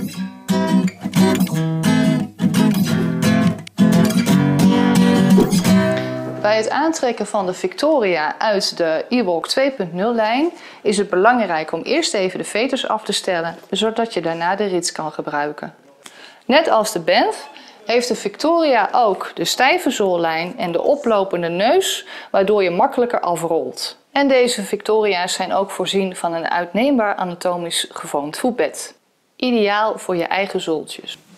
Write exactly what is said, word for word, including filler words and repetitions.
Bij het aantrekken van de Victoria uit de E-Walk twee punt nul lijn is het belangrijk om eerst even de veters af te stellen, zodat je daarna de rits kan gebruiken. Net als de Banff heeft de Victoria ook de stijve zoollijn en de oplopende neus, waardoor je makkelijker afrolt. En deze Victoria's zijn ook voorzien van een uitneembaar anatomisch gevormd voetbed. Ideaal voor je eigen zooltjes.